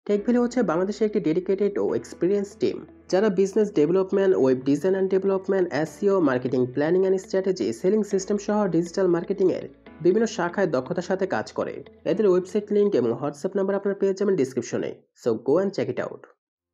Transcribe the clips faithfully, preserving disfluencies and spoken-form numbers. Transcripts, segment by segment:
Tech Valley হচ্ছে বাংলাদেশের একটি ডেডিকেটেড ও এক্সপিরিয়েন্স টিম যারা business development, web design and development, SEO, marketing planning and strategy, selling system সহ ডিজিটাল মার্কেটিংয়ের বিভিন্ন শাখায় দক্ষতার সাথে কাজ করে। এদের ওয়েবসাইট লিঙ্ক এবং হোয়াটসঅ্যাপ নাম্বার আপনারা পেয়ে যাবেন ডিসক্রিপশনে। So go and check it out.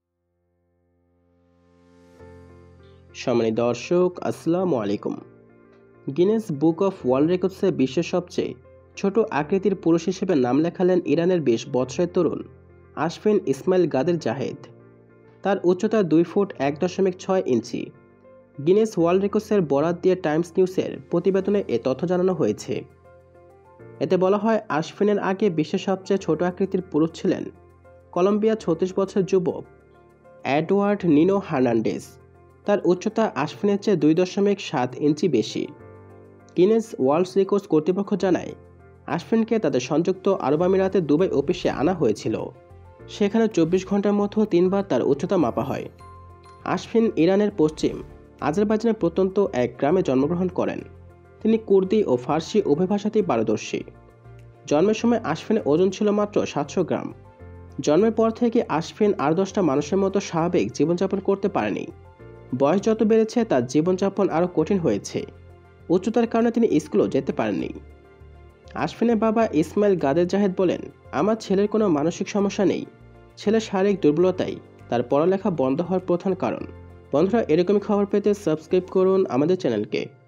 সম্মানিত দর্শক, আসসালামু আলাইকুম। গিনেস বুক অফ ওয়ার্ল্ড রেকর্ডসে বিশ্বের সবচেয়ে ছোট আকৃতির পুরুষ হিসেবে নাম লেখালেন ইরানের বিশ বছরের তরুণ আশফিন ইসমাইল গাদের জাহেদ। তার উচ্চতা দুই ফুট এক দশমিক ছয় ইঞ্চি। গিনেস ওয়ার্ল্ড রেকর্ডসের বরাত দিয়ে টাইমস নিউজের প্রতিবেদনে এ তথ্য জানানো হয়েছে। এতে বলা হয়, আশফিনের আগে বিশ্বের সবচেয়ে ছোট আকৃতির পুরুষ ছিলেন কলম্বিয়া ছত্রিশ বছরের যুবক এডওয়ার্ড নিনো হার্নান্ডেজ। তার উচ্চতা আশফিনের চেয়ে দুই দশমিক সাত ইঞ্চি বেশি। গিনেস ওয়ার্ল্ড রেকর্ডস কর্তৃপক্ষ জানায়, আশফিনকে তাদের সংযুক্ত আরব আমিরাতের দুবাই অফিসে আনা হয়েছিল। সেখানে চব্বিশ ঘন্টার মধ্যে তিনবার তার উচ্চতা মাপা হয়। আশফিন ইরানের পশ্চিম আজারবাইজানের প্রত্যন্ত এক গ্রামে জন্মগ্রহণ করেন। তিনি কুর্দি ও ফার্সি উভয় ভাষাতেই পারদর্শী। জন্মের সময় আশফিনের ওজন ছিল মাত্র সাতশো গ্রাম। জন্মের পর থেকে আশফিন আর দশটা মানুষের মতো স্বাভাবিক জীবনযাপন করতে পারেনি। বয়স যত বেড়েছে তার জীবনযাপন আরও কঠিন হয়েছে। উচ্চতার কারণে তিনি স্কুলেও যেতে পারেননি। আশফিনের বাবা ইসমাইল গাদের জাহেদ বলেন, আমার ছেলের কোনো মানসিক সমস্যা নেই। ছেলের শারীরিক দুর্বলতাই তার পড়ালেখা বন্ধ হওয়ার প্রধান কারণ। বন্ধুরা, এরকমই খবর পেতে সাবস্ক্রাইব করুন আমাদের চ্যানেলকে।